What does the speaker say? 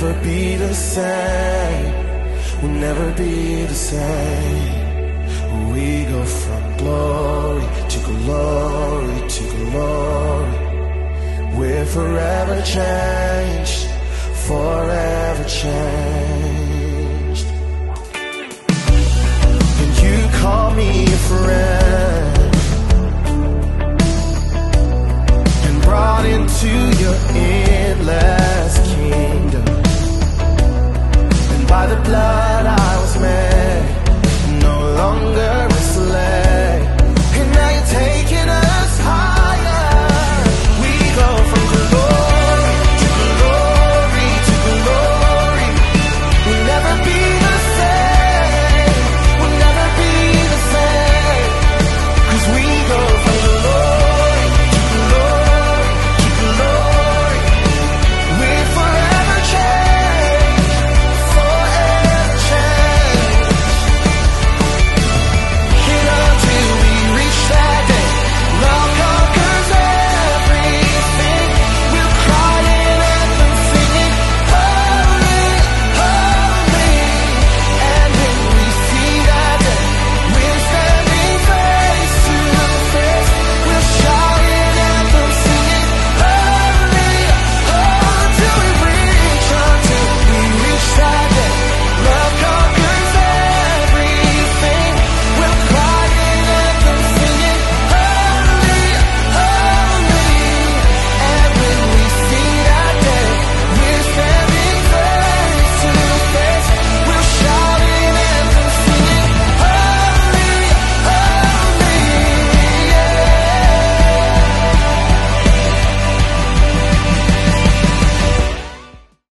never be the same. We'll never be the same. We go from glory to glory to glory. We're forever changed, forever changed. And you call me a friend.